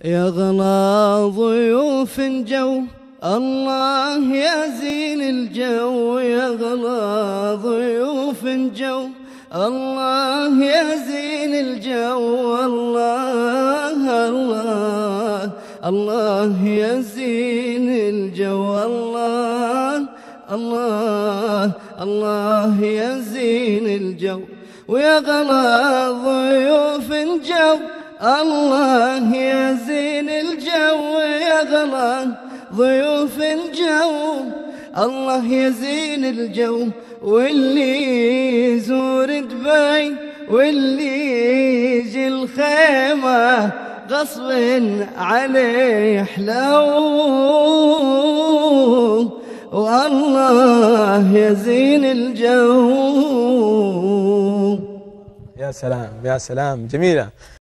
يا غلا ضيوف جو، الله يا زين الجو. يا غلا ضيوف جو، الله يا زين الجو. الله الله الله يا زين الجو. الله الله الله يا زين الجو. ويا غلا ضيوف جو، الله يا زين الجو. يا غلا ضيوف جو، الله يا زين الجو. واللي يزور دبي واللي يجي الخيمة غصب عليه حلو. والله يا زين الجو. يا سلام يا سلام، جميلة.